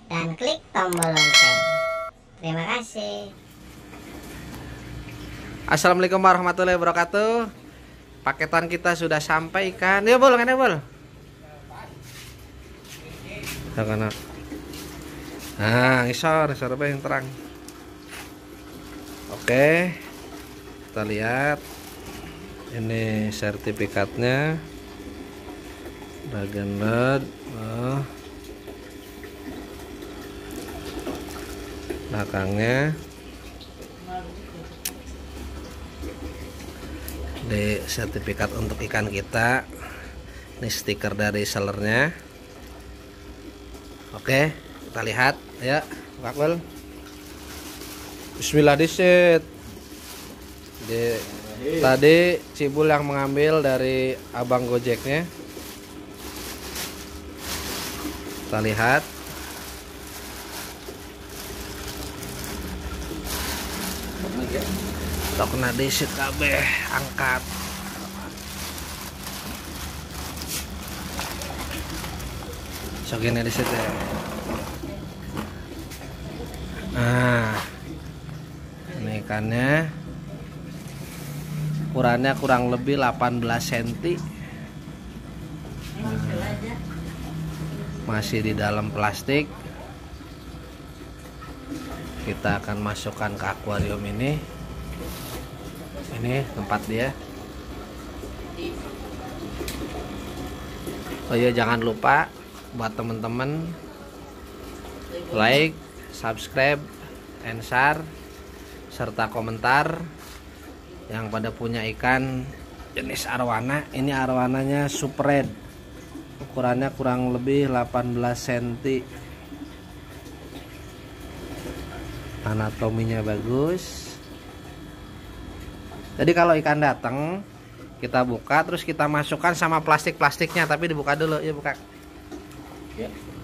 dan klik tombol lonceng. Terima kasih. Assalamualaikum warahmatullahi wabarakatuh. Paketan kita sudah sampai ikan. Ya bol, kan ya bol. Nah, isor apa yang terang. Oke, kita lihat. Ini sertifikatnya. Dragon Bird. Belakangnya. Di sertifikat untuk ikan kita. Ini stiker dari sellernya. Oke, kita lihat ya, Wakbel. Bismillah disit. Tadi Cibul yang mengambil dari abang Gojeknya. Kita lihat. Tok kena disit kabeh, angkat. Sogene disit ya. Nah, ini ikannya ukurannya kurang lebih 18 cm. Masih di dalam plastik. Kita akan masukkan ke akuarium ini. Ini tempat dia. Oh iya, jangan lupa buat teman-teman like, subscribe, and share, serta komentar yang pada punya ikan jenis arwana. Ini arwananya super red, ukurannya kurang lebih 18 cm. Anatominya bagus. Jadi kalau ikan datang, kita buka terus kita masukkan sama plastiknya, tapi dibuka dulu ya, buka. Ya.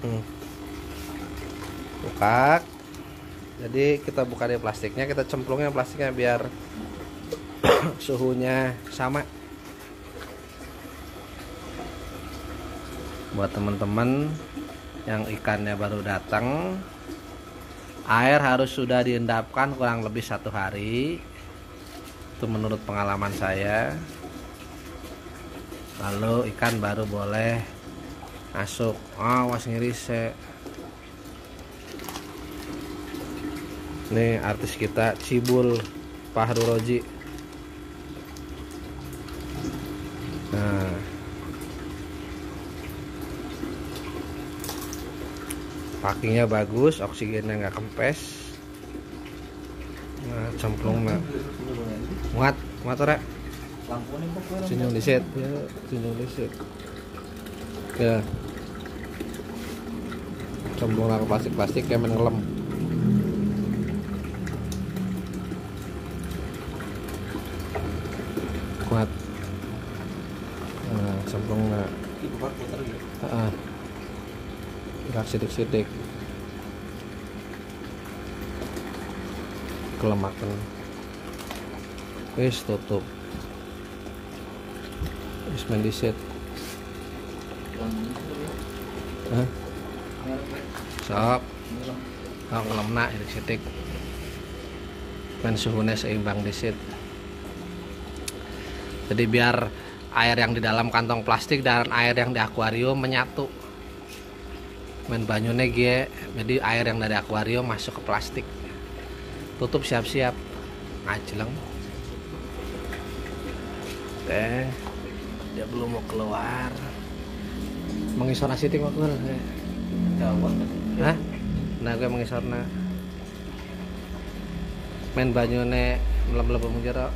Buka. Jadi kita buka di plastiknya, kita cemplungnya plastiknya biar suhunya sama. Buat teman-teman yang ikannya baru datang, air harus sudah diendapkan kurang lebih 1 hari. Itu menurut pengalaman saya. Lalu ikan baru boleh masuk. Awas ngiris. Nih artis kita Cibul Fahru Roji. Nah, packingnya bagus, oksigennya nggak kempes. Nah, cemplung mah muat ora. Senyum diset ya, senyum diset. Ya. Cemplung ke plastik kayak mengelem. Kuat. Nah, cemplung enggak. Heeh. Gerak sidik-sidik. Kelemakan. Wis tutup. Wis mendisit. Hah? Sok. Kalau ngelemna sidik-sidik. Men suhunya seimbang disit. Jadi biar air yang di dalam kantong plastik dan air yang di akuarium menyatu. Men banyune ge, jadi air yang dari akuarium masuk ke plastik. Tutup siap-siap. Ngajleng. Oke. Dia belum mau keluar. Mengisor asitik waktu ya. Hah? Nah, gue mengisorna. Men banyune mleb-mleb jero.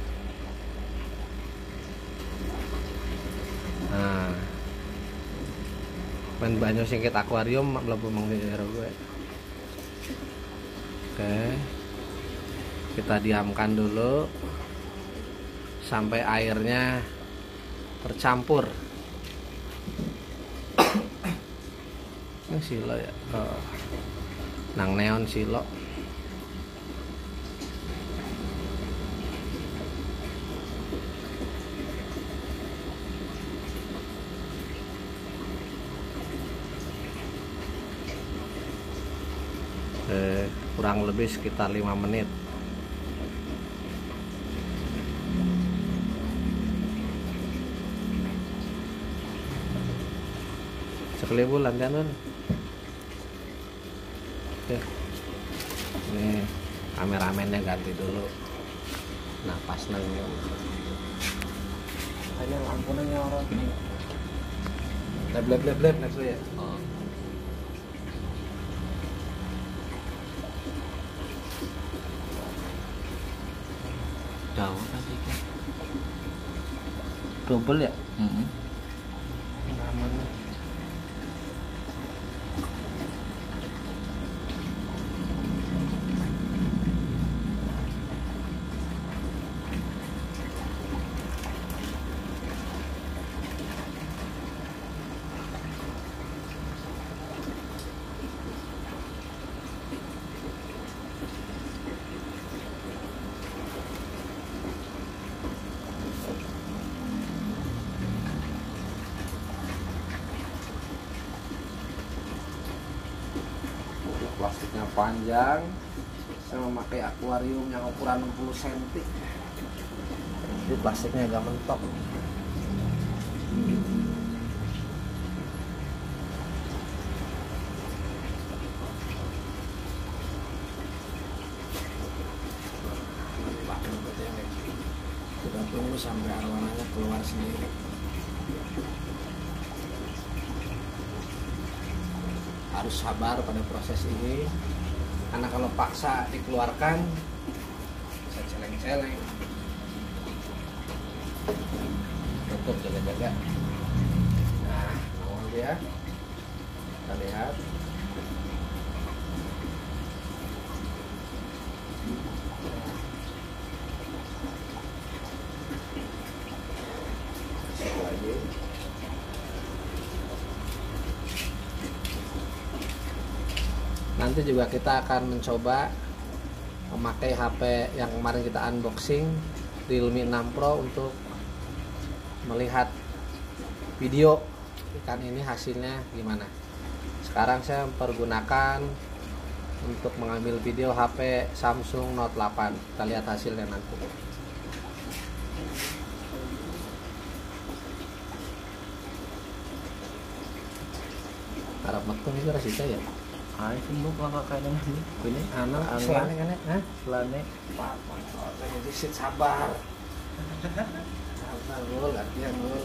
Nah. Men banyu singkit akuarium mlebu mengjero gue. Oke. Kita diamkan dulu sampai airnya tercampur. Ini silo ya. Oh. Nang neon silo. kurang lebih sekitar 5 menit. Sekali bulan kan. Oke. Ini kameramennya ganti dulu. Nah, pas nanya. Hanya lampu nanya orang. Bleb next ya. Oh. Jauh tadi kan. Double ya? Aman. Plastiknya panjang, saya memakai akuarium yang ukuran 60 cm. Jadi plastiknya agak mentok. Kita tunggu sampai arwananya keluar sendiri. Harus sabar pada proses ini, karena kalau paksa dikeluarkan bisa celeng-celeng. Tutup jaga-jaga. Nah, nongol dia. Kita lihat. Satu lagi. Nanti juga kita akan mencoba memakai HP yang kemarin kita unboxing, Realme 6 Pro, untuk melihat video ikan ini hasilnya gimana. Sekarang saya mempergunakan untuk mengambil video HP Samsung Note 8. Kita lihat hasilnya nanti. Harap metu itu rasanya ya. Ay, sumuk lang kakainin namin. Ini anak Ano? selane kan ya? Hah? Lane. Jadi sit sabar. Sabar Gul, latihan Gul.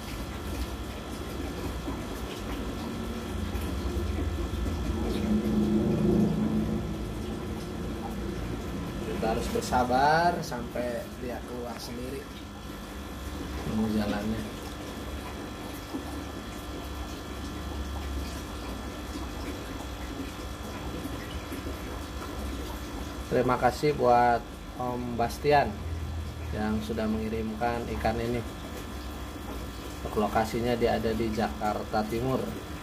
Kita harus bersabar sampai dia keluar sendiri. Nunggu jalannya. Terima kasih buat Om Bastian yang sudah mengirimkan ikan ini. Untuk lokasinya dia ada di Jakarta Timur.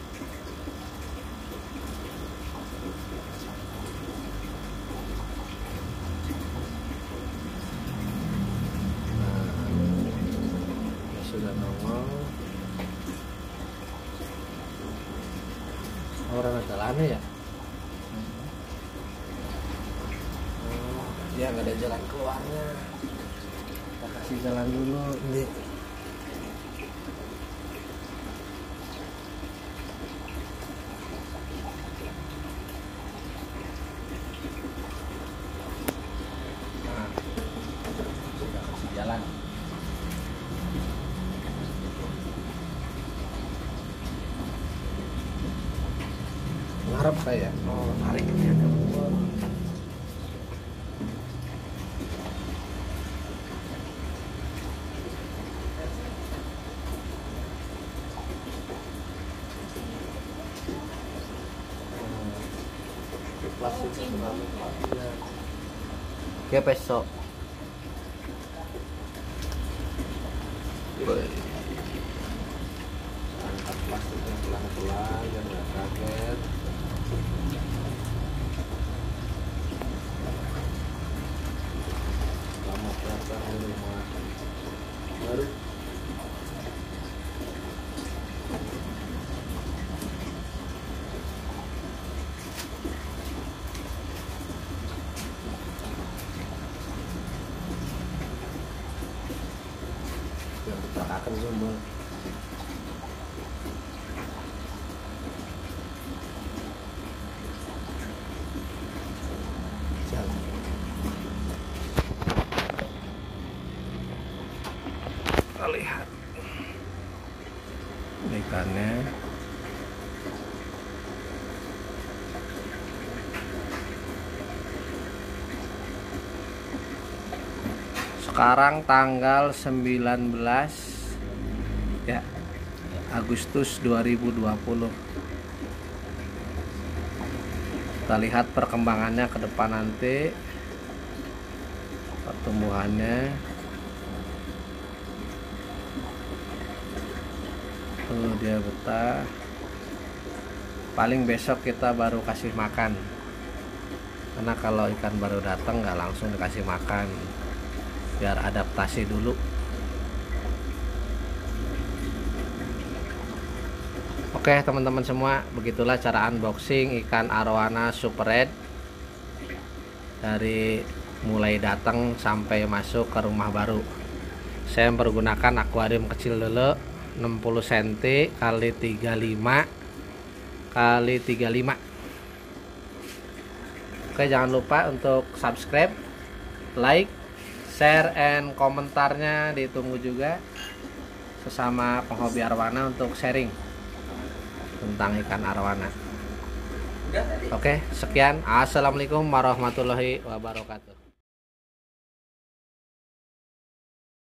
Nah, dia sudah nongol. Orang ada lana ya? Dia nggak ada jalan keluarnya. Kita kasih jalan dulu ini. Nah, kita kasih jalan. Ngarep kayak, oh tarik dia ke bawah. Plastik Kaya peso. angkat plastiknya pelan-pelan biar nggak kaget. Lama terasa di rumah baru. nyambung. Kita lihat ikannya. Sekarang tanggal 19 ya Agustus 2020. Kita lihat perkembangannya ke depan nanti, pertumbuhannya. Tuh dia betah. Paling besok kita baru kasih makan, karena kalau ikan baru datang nggak langsung dikasih makan, biar adaptasi dulu. Oke teman-teman semua, begitulah cara unboxing ikan arowana super red dari mulai datang sampai masuk ke rumah baru. Saya menggunakan akuarium kecil dulu, 60 cm kali 35 kali 35. Oke, jangan lupa untuk subscribe, like, share, and komentarnya ditunggu juga. Sesama penghobi arowana untuk sharing tentang ikan arowana. Oke, sekian. Assalamualaikum warahmatullahi wabarakatuh.